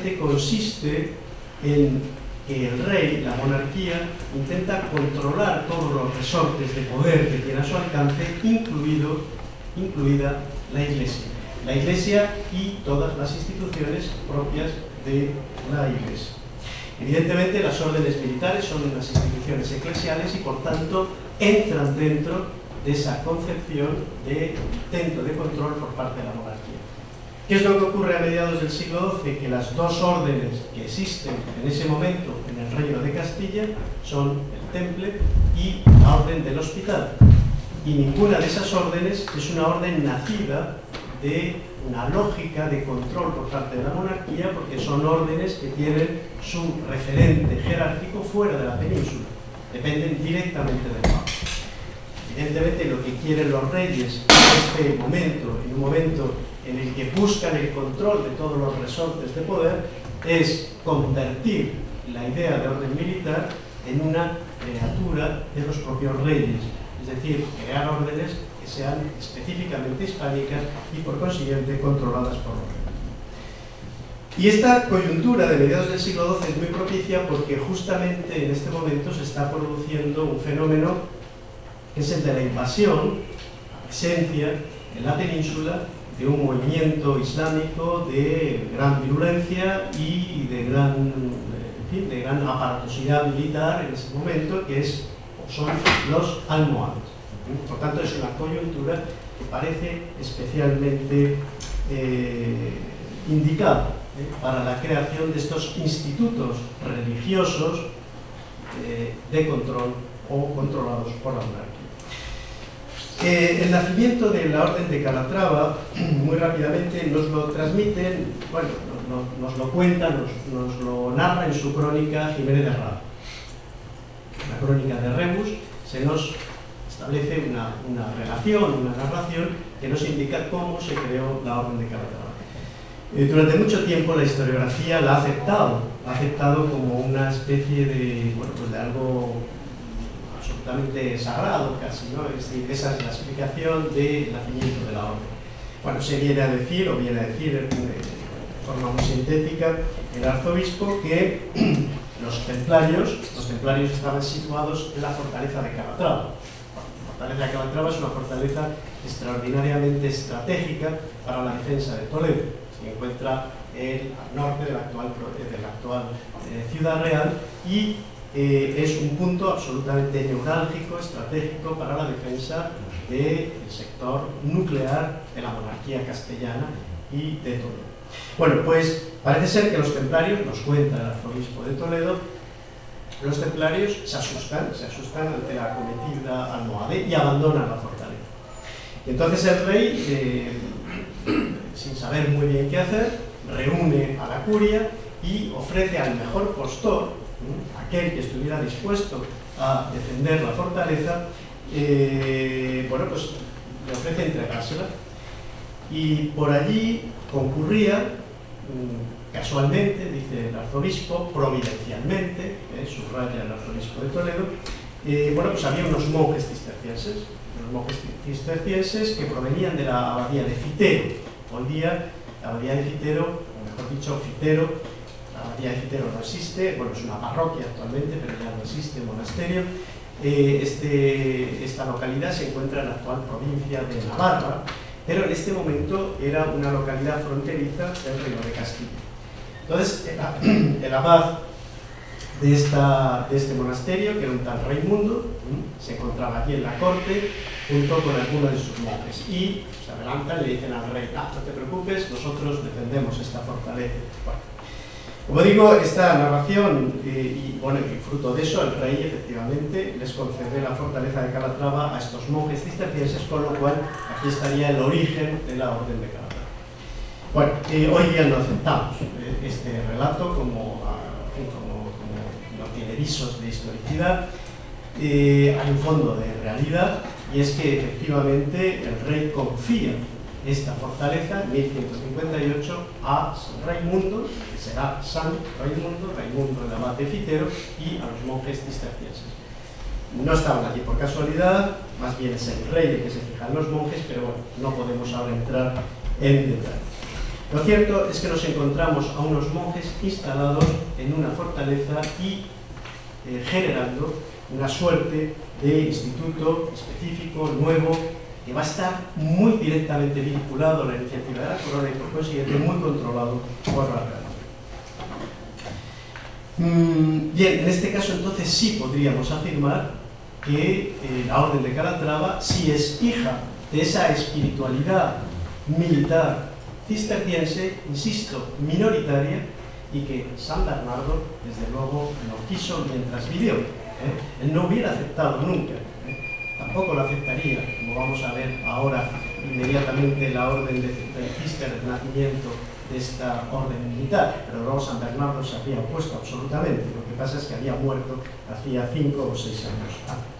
básicamente consiste en que el rey, la monarquía, intenta controlar todos los resortes de poder que tiene a su alcance, incluida la Iglesia. La Iglesia y todas las instituciones propias de la Iglesia. Evidentemente, las órdenes militares son unas instituciones eclesiales y, por tanto, entran dentro de esa concepción de intento de control por parte de la monarquía. ¿Qué es lo que ocurre a mediados del siglo XII? Que las dos órdenes que existen en ese momento en el Reino de Castilla son el Temple y la Orden del Hospital. Y ninguna de esas órdenes es una orden nacida de una lógica de control por parte de la monarquía, porque son órdenes que tienen su referente jerárquico fuera de la península, dependen directamente del Papa. Evidentemente, lo que quieren los reyes en este momento, en un momento en el que buscan el control de todos los resortes de poder, es convertir la idea de orden militar en una criatura de los propios reyes, es decir, crear órdenes que sean específicamente hispánicas y por consiguiente controladas por los reyes. Y esta coyuntura de mediados del siglo XII es muy propicia porque justamente en este momento se está produciendo un fenómeno que es el de la invasión, la presencia en la península de un movimiento islámico de gran virulencia y de gran aparatosidad militar en ese momento, que son los almohades. Por tanto, es una coyuntura que parece especialmente indicada para la creación de estos institutos religiosos de control o controlados por la monarquía. El nacimiento de la Orden de Calatrava, muy rápidamente, nos lo transmiten, bueno, nos lo cuenta, nos lo narra en su crónica Jiménez de Rada. La crónica de Rebus se nos establece una relación, una narración que nos indica cómo se creó la Orden de Calatrava. Durante mucho tiempo la historiografía la ha aceptado como una especie de, bueno, pues de algo absolutamente sagrado casi, ¿no? Es decir, esa es la explicación del nacimiento de la orden. Bueno, se viene a decir de forma muy sintética el arzobispo que los templarios estaban situados en la fortaleza de Calatrava. La fortaleza de Calatrava es una fortaleza extraordinariamente estratégica para la defensa de Toledo. Se encuentra al norte de la actual Ciudad Real y es un punto absolutamente neurálgico, estratégico para la defensa del sector nuclear de la monarquía castellana y de Toledo. Bueno, pues parece ser que los templarios, nos cuenta el arzobispo de Toledo, los templarios se asustan ante la acometida almohade y abandonan la fortaleza. Y entonces el rey, sin saber muy bien qué hacer, reúne a la curia y ofrece al mejor postor, aquel que estuviera dispuesto a defender la fortaleza, bueno, pues le ofrece entregársela. Y por allí concurría, casualmente, dice el arzobispo, providencialmente, subraya el arzobispo de Toledo, bueno, pues había unos monjes cistercienses que provenían de la abadía de Fitero. Hoy día, la abadía de Fitero, o mejor dicho, Fitero, la abadía de Fitero no existe, bueno, es una parroquia actualmente, pero ya no existe monasterio. Esta localidad se encuentra en la actual provincia de Navarra, pero en este momento era una localidad fronteriza del Reino de Castilla. Entonces, el abad de este monasterio, que era un tal Raimundo, se encontraba aquí en la corte junto con algunos de sus monjes y se adelantan y le dicen al rey: no te preocupes, nosotros defendemos esta fortaleza. Bueno, como digo, esta narración, y fruto de eso, el rey efectivamente les concede la fortaleza de Calatrava a estos monjes cistercienses, con lo cual aquí estaría el origen de la Orden de Calatrava. Bueno, hoy día no aceptamos este relato como no tiene visos de historicidad. Hay un fondo de realidad, y es que efectivamente el rey confía esta fortaleza en 1158 a San Raimundo, que será San Raimundo, Raimundo el abad de Fitero, y a los monjes cistercienses. No estaban allí por casualidad, más bien es el rey el que se fija en los monjes, pero bueno, no podemos ahora entrar en detalle. Lo cierto es que nos encontramos a unos monjes instalados en una fortaleza y generando una suerte de instituto específico, nuevo, que va a estar muy directamente vinculado a la iniciativa de la corona y por consiguiente muy controlado por la realidad. Bien, en este caso entonces sí podríamos afirmar que la Orden de Calatrava sí es hija de esa espiritualidad militar cisterciense, insisto, minoritaria, y que San Bernardo, desde luego, lo quiso mientras vivió. Él no hubiera aceptado nunca, tampoco lo aceptaría, como vamos a ver ahora inmediatamente la orden del Cister, el nacimiento de esta orden militar, pero luego San Bernardo se había opuesto absolutamente. Lo que pasa es que había muerto hacía 5 o 6 años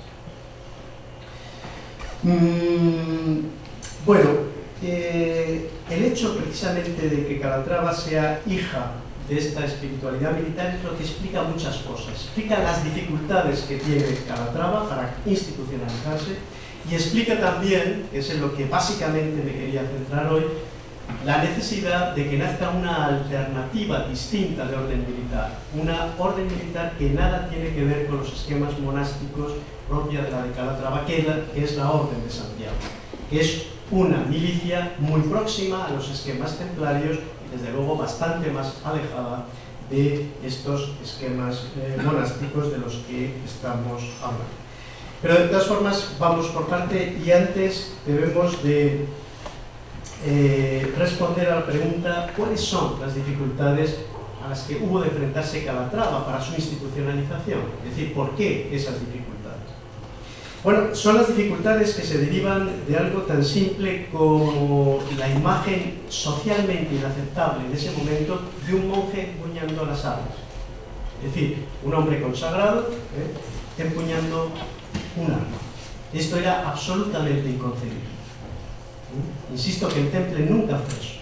antes. Bueno, el hecho precisamente de que Calatrava sea hija de esta espiritualidad militar es lo que explica muchas cosas. Explica las dificultades que tiene Calatrava para institucionalizarse y explica también, que es en lo que básicamente me quería centrar hoy, la necesidad de que nazca una alternativa distinta de orden militar, una orden militar que nada tiene que ver con los esquemas monásticos propia de la de Calatrava, que es la Orden de Santiago, que es una milicia muy próxima a los esquemas templarios y desde luego bastante más alejada de estos esquemas monásticos de los que estamos hablando. Pero de todas formas vamos por parte y antes debemos de responder a la pregunta ¿cuáles son las dificultades a las que hubo de enfrentarse Calatrava para su institucionalización? Es decir, ¿por qué esas dificultades? Bueno, son las dificultades que se derivan de algo tan simple como la imagen socialmente inaceptable en ese momento de un monje empuñando las armas. Es decir, un hombre consagrado empuñando un arma. Esto era absolutamente inconcebible. Insisto que el temple nunca fue eso.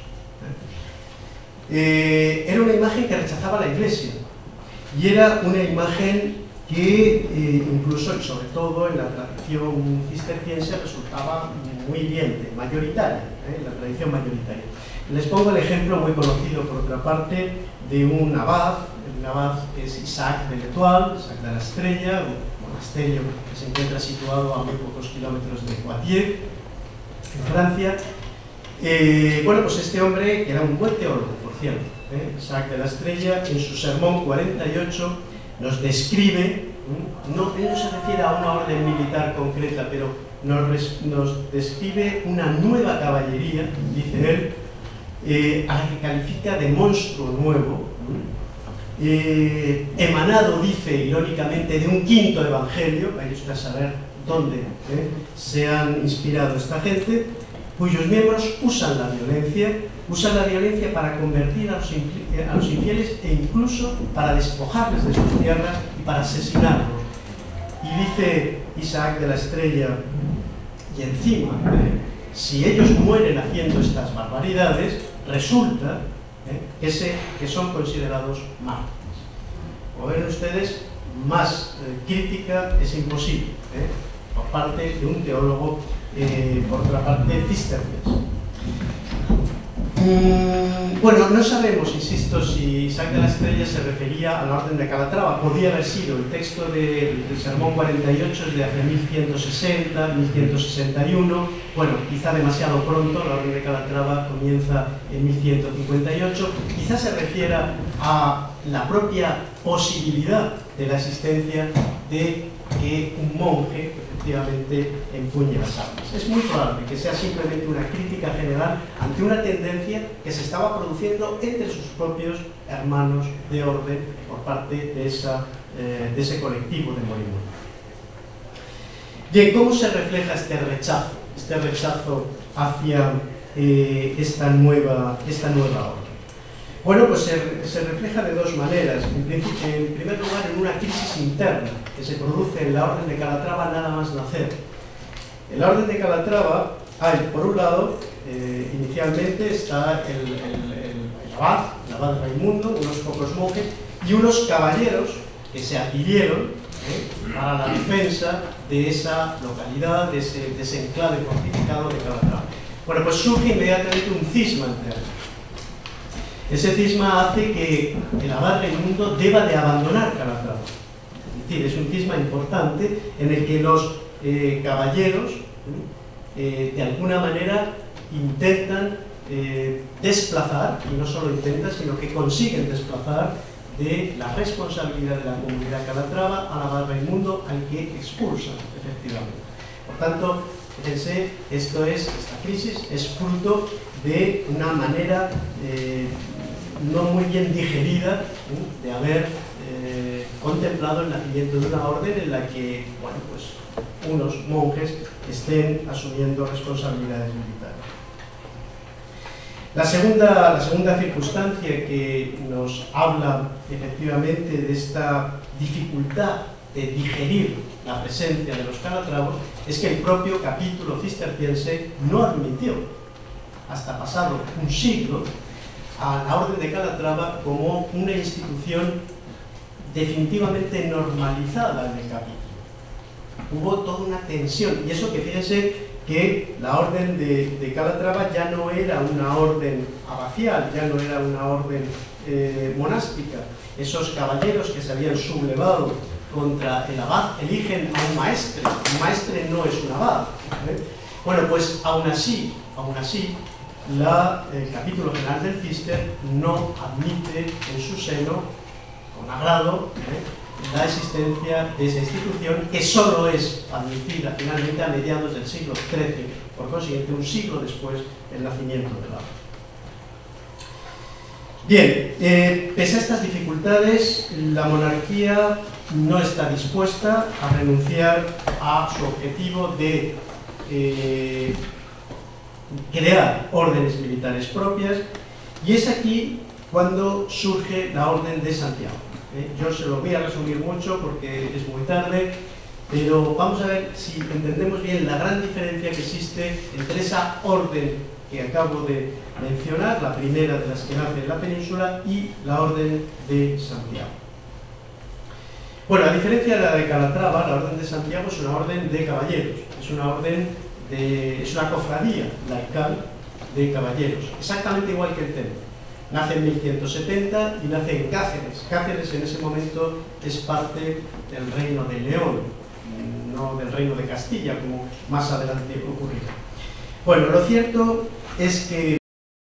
Era una imagen que rechazaba la Iglesia y era una imagen que incluso y sobre todo en la tradición cisterciense resultaba muy bien, mayoritaria, la tradición mayoritaria. Les pongo el ejemplo muy conocido por otra parte de un abad. El abad es Isaac de l'Étoile, Isaac de la Estrella, un monasterio que se encuentra situado a muy pocos kilómetros de Poitiers, en Francia. Bueno, pues este hombre, que era un buen teólogo, por cierto, Isaac de la Estrella, en su sermón 48 nos describe, él no se refiere a una orden militar concreta, pero nos describe una nueva caballería, dice él, a la que califica de monstruo nuevo, emanado, dice irónicamente, de un quinto evangelio. Vaya usted a saber dónde se han inspirado esta gente, cuyos miembros usan la violencia para convertir a los infieles e incluso para despojarles de sus tierras y para asesinarlos. Y dice Isaac de la Estrella, y encima, si ellos mueren haciendo estas barbaridades, resulta que son considerados mártires. Como ven ustedes, más crítica es imposible por parte de un teólogo, por otra parte, cisterciense. Bueno, no sabemos, insisto, si Isaac de la Estrella se refería a la Orden de Calatrava. Podría haber sido. El texto del Sermón 48 es de hace 1160, 1161. Bueno, quizá demasiado pronto. La Orden de Calatrava comienza en 1158. Quizá se refiera a la propia posibilidad de la existencia de que un monje efectivamente empuñe las armas. Es muy probable que sea simplemente una crítica general ante una tendencia que se estaba produciendo entre sus propios hermanos de orden por parte de ese colectivo de moribundos. Bien, ¿cómo se refleja este rechazo hacia esta nueva orden? Bueno, pues se refleja de dos maneras. En primer lugar, en una crisis interna que se produce en la Orden de Calatrava nada más nacer. En la Orden de Calatrava hay, por un lado, inicialmente está el abad Raimundo, unos pocos monjes y unos caballeros que se adquirieron para la defensa de esa localidad, de ese enclave fortificado de Calatrava. Bueno, pues surge inmediatamente un cisma interno. Ese cisma hace que el abad Raimundo deba de abandonar Calatrava. Es decir, es un cisma importante en el que los caballeros de alguna manera intentan desplazar, y no solo intentan, sino que consiguen desplazar de la responsabilidad de la comunidad calatrava al abad Raimundo, al que expulsan, efectivamente. Por tanto, fíjense, esta crisis es fruto de una manera no muy bien digerida de haber contemplado el nacimiento de una orden en la que, bueno, pues unos monjes estén asumiendo responsabilidades militares. La segunda circunstancia que nos habla efectivamente de esta dificultad de digerir la presencia de los calatravos es que el propio capítulo cisterciense no admitió, hasta pasado un siglo, a la Orden de Calatrava como una institución definitivamente normalizada en el capítulo. Hubo toda una tensión, y eso que fíjense que la Orden de Calatrava ya no era una orden abacial, ya no era una orden monástica. Esos caballeros que se habían sublevado contra el abad eligen a un maestre no es un abad. Bueno, pues aún así, el capítulo general del Cister no admite en su seno, con agrado, la existencia de esa institución, que solo es admitida finalmente a mediados del siglo XIII, por consiguiente un siglo después del nacimiento de la orden. Bien, pese a estas dificultades, la monarquía no está dispuesta a renunciar a su objetivo de crear órdenes militares propias, y es aquí cuando surge la Orden de Santiago. Yo se lo voy a resumir mucho porque es muy tarde, pero vamos a ver si entendemos bien la gran diferencia que existe entre esa orden que acabo de mencionar, la primera de las que nace en la península, y la Orden de Santiago. Bueno, a diferencia de la de Calatrava, la Orden de Santiago es una orden de caballeros, es una cofradía laical de caballeros, exactamente igual que el templo. Nace en 1170 y nace en Cáceres. Cáceres en ese momento es parte del reino de León, no del reino de Castilla, como más adelante ocurrirá. Bueno, lo cierto es que